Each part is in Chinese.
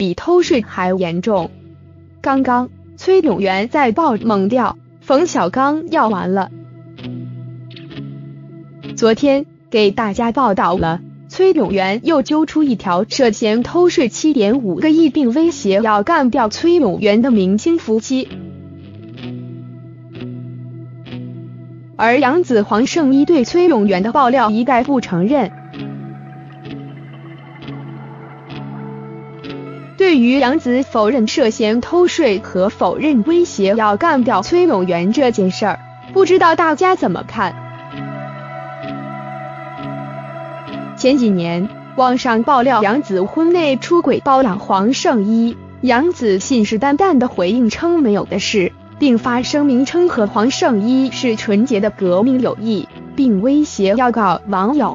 比偷税还严重。刚刚，崔永元在报猛调，冯小刚要完了。昨天给大家报道了，崔永元又揪出一条涉嫌偷税7.5个亿并威胁要干掉崔永元的明星夫妻。而杨子黄圣依对崔永元的爆料一概不承认。对于杨子否认涉嫌偷税和否认威胁要干掉崔永元这件事儿，不知道大家怎么看？前几年，网上爆料杨子婚内出轨包养黄圣依，杨子信誓旦旦地回应称没有的事，并发声明称和黄圣依是纯洁的革命友谊，并威胁要告网友。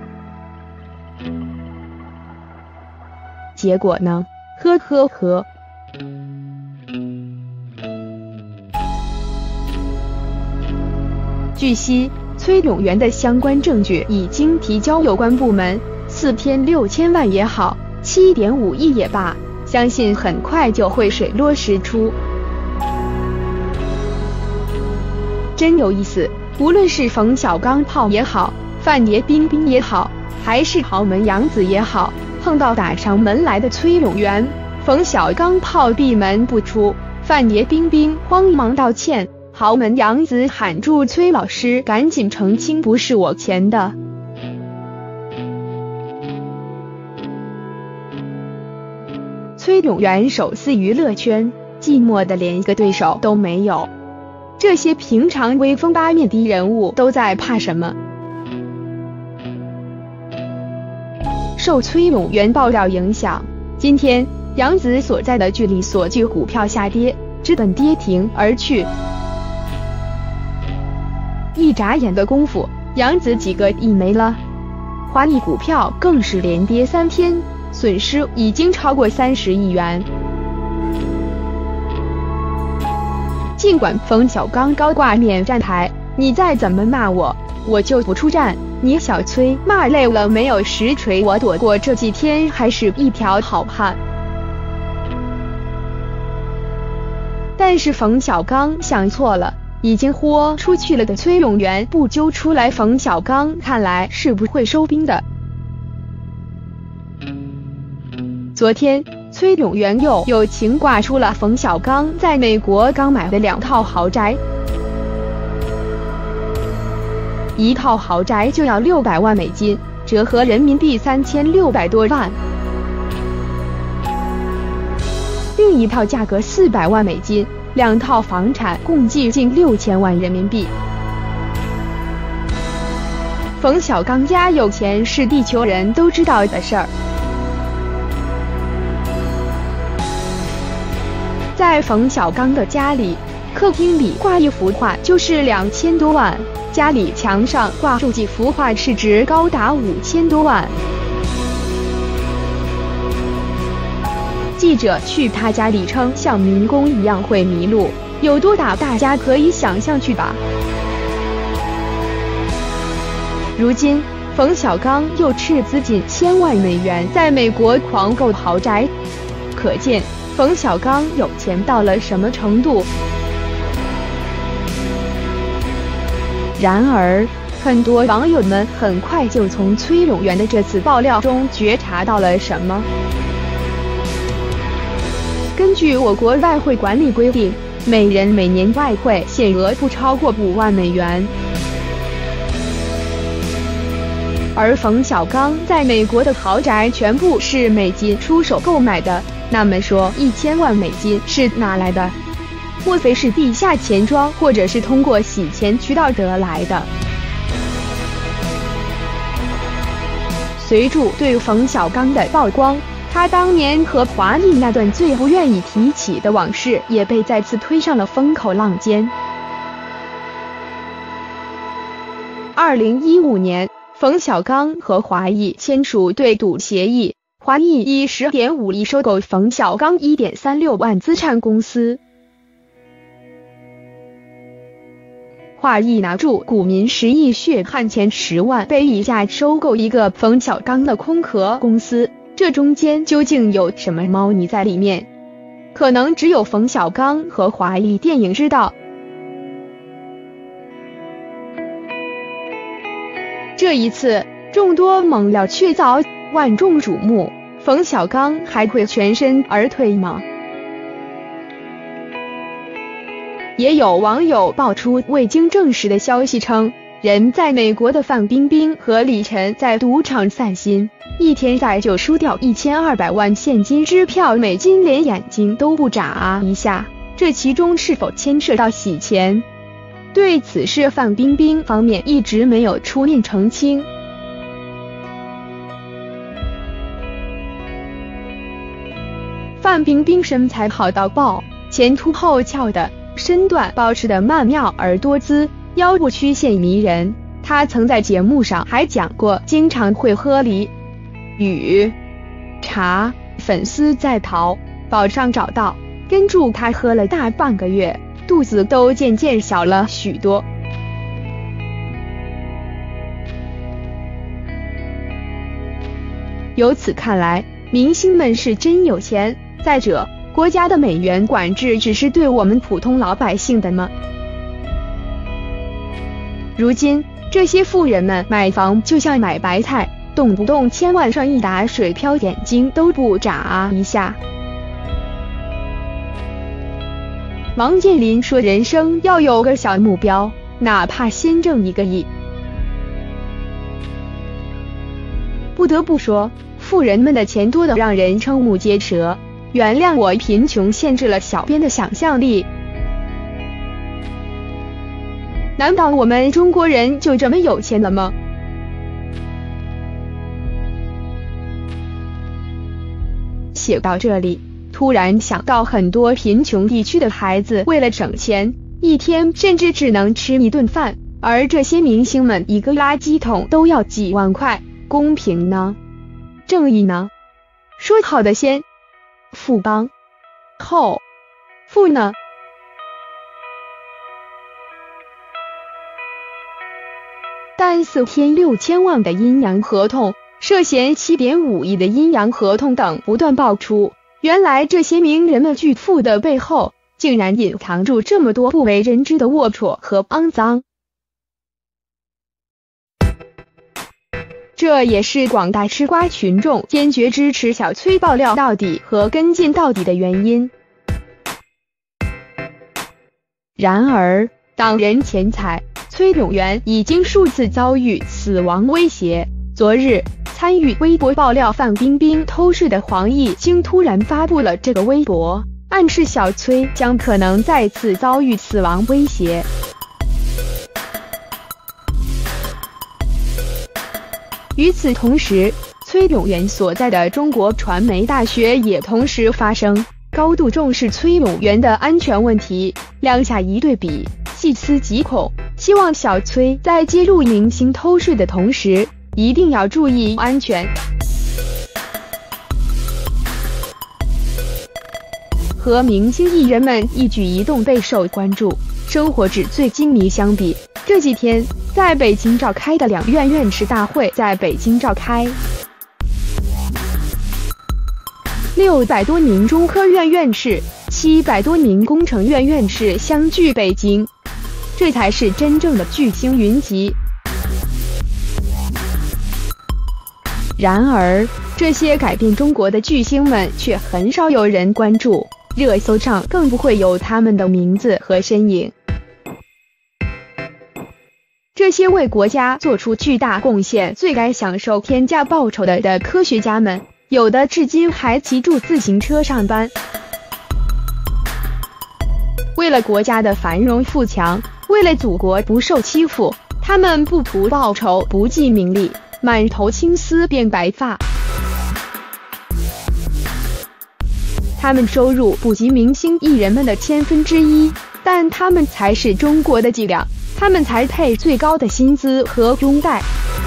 结果呢？呵呵呵。据悉，崔永元的相关证据已经提交有关部门，4天6000万也好，7.5亿也罢，相信很快就会水落石出。真有意思，无论是冯小刚炮也好，范爷冰冰也好，还是豪门杨子也好，碰到打上门来的崔永元，冯小刚炮闭门不出，范爷冰冰慌忙道歉，豪门杨子喊住崔老师赶紧澄清不是我钱的。崔永元手撕娱乐圈，寂寞的连一个对手都没有。这些平常威风八面的人物都在怕什么？受崔永元爆料影响，今天杨子所在的巨力所具股票下跌，直奔跌停而去。一眨眼的功夫，杨子几个亿没了。华谊股票更是连跌3天，损失已经超过30亿元。尽管冯小刚高挂免战牌，你再怎么骂我，我就不出战。你小崔骂累了没有实锤，我躲过这几天还是一条好汉。但是冯小刚想错了，已经豁出去了的崔永元不揪出来，冯小刚看来是不会收兵的。昨天崔永元又友情挂出了冯小刚在美国刚买的2套豪宅，一套豪宅就要600万美金，折合人民币3600多万，另一套价格400万美金，2套房产共计近6000万人民币。冯小刚家有钱是地球人都知道的事儿。在冯小刚的家里，客厅里挂一幅画就是2000多万，家里墙上挂住几幅画市值高达5000多万。记者去他家里称像迷宫一样会迷路，有多大大家可以想象去吧。如今冯小刚又斥资近1000万美元在美国狂购豪宅，可见冯小刚有钱到了什么程度。然而很多网友们很快就从崔永元的这次爆料中觉察到了什么。根据我国外汇管理规定，每人每年外汇限额不超过5万美元。而冯小刚在美国的豪宅全部是美金出手购买的，那么说1000万美金是哪来的？莫非是地下钱庄，或者是通过洗钱渠道得来的？随着对冯小刚的曝光，他当年和华谊那段最不愿意提起的往事也被再次推上了风口浪尖。2015年，冯小刚和华谊签署对赌协议，华谊以10.5亿收购冯小刚1.36万资产公司。华谊拿住股民10亿血汗钱10万，被以价收购一个冯小刚的空壳公司， 这中间究竟有什么猫腻在里面？可能只有冯小刚和华谊电影知道。这一次，众多猛料确凿，万众瞩目，冯小刚还会全身而退吗？也有网友爆出未经证实的消息称，人在美国的范冰冰和李晨在赌场散心，一天再就输掉1200万现金支票美金，连眼睛都不眨一下，这其中是否牵涉到洗钱？对此事，范冰冰方面一直没有出面澄清。范冰冰身材好到爆，前凸后翘的，身段保持得曼妙而多姿，腰部曲线迷人。她曾在节目上还讲过，经常会喝梨、雨、茶，粉丝在淘宝上找到，跟住她喝了大半个月，肚子都渐渐小了许多。由此看来，明星们是真有钱。再者，国家的美元管制只是对我们普通老百姓的吗？如今这些富人们买房就像买白菜，动不动千万上一打水漂，眼睛都不眨一下。王健林说，人生要有个小目标，哪怕先挣1个亿。不得不说，富人们的钱多得让人瞠目结舌。原谅我贫穷限制了小编的想象力。难道我们中国人就这么有钱了吗？写到这里，突然想到很多贫穷地区的孩子为了省钱，一天甚至只能吃1顿饭，而这些明星们一个垃圾桶都要几万块，公平呢？正义呢？说好的先富邦后富呢？但4天6000万的阴阳合同，涉嫌7.5亿的阴阳合同等不断爆出，原来这些名人们巨富的背后，竟然隐藏住这么多不为人知的龌龊和肮脏。这也是广大吃瓜群众坚决支持小崔爆料到底和跟进到底的原因。然而，挡人钱财，崔永元已经数次遭遇死亡威胁。昨日，参与微博爆料范冰冰偷税的黄毅竟突然发布了这个微博，暗示小崔将可能再次遭遇死亡威胁。与此同时，崔永元所在的中国传媒大学也同时发声，高度重视崔永元的安全问题，两下一对比，细思极恐，希望小崔在揭露明星偷税的同时，一定要注意安全。和明星艺人们一举一动备受关注，生活纸醉金迷相比，这几天在北京召开的两院院士大会在北京召开，600多名中科院院士、700多名工程院院士相聚北京，这才是真正的巨星云集。然而，这些改变中国的巨星们却很少有人关注，热搜上更不会有他们的名字和身影。这些为国家做出巨大贡献、最该享受天价报酬的科学家们，有的至今还骑住自行车上班。为了国家的繁荣富强，为了祖国不受欺负，他们不图报酬，不计名利，满头青丝变白发。他们收入不及明星艺人们的1/1000，但他们才是中国的脊梁，他们才配最高的薪资和拥戴。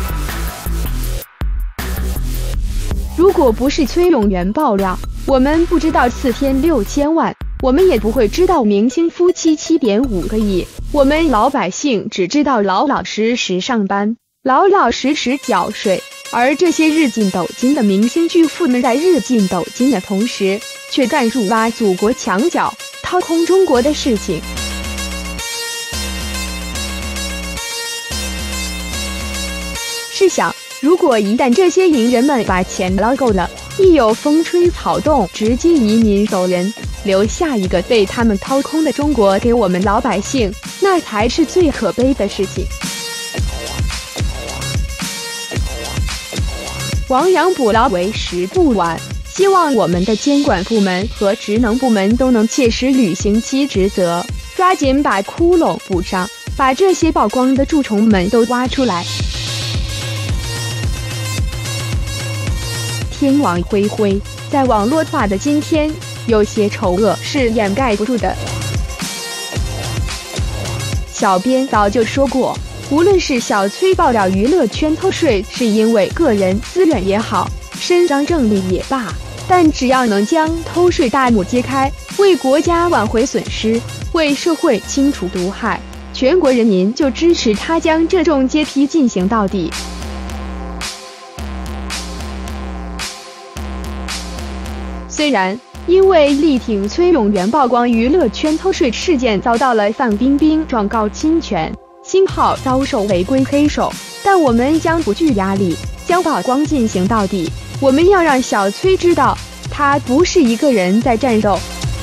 如果不是崔永元爆料，我们不知道4天6000万，我们也不会知道明星夫妻7.5个亿，我们老百姓只知道老老实实上班，老老实实缴税。 而这些日进斗金的明星巨富们在日进斗金的同时，却干辱挖祖国墙角、掏空中国的事情。试想，如果一旦这些淫人们把钱捞够了，一有风吹草动，直接移民走人，留下一个被他们掏空的中国给我们老百姓，那才是最可悲的事情。亡羊补牢为时不晚，希望我们的监管部门和职能部门都能切实履行其职责，抓紧把窟窿补上，把这些曝光的蛀虫们都挖出来。天网恢恢，在网络化的今天，有些丑恶是掩盖不住的。小编早就说过，无论是小崔爆料娱乐圈偷税是因为个人私怨也好，伸张正义也罢，但只要能将偷税大幕揭开，为国家挽回损失，为社会清除毒害，全国人民就支持他将这种揭批进行到底。虽然因为力挺崔永元曝光娱乐圈偷税事件遭到了范冰冰状告侵权，星号遭受违规黑手，但我们将不惧压力，将曝光进行到底。我们要让小崔知道，他不是一个人在战斗。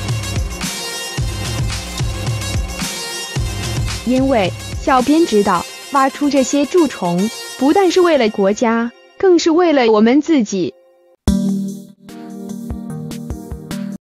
因为小编知道，挖出这些蛀虫，不但是为了国家，更是为了我们自己。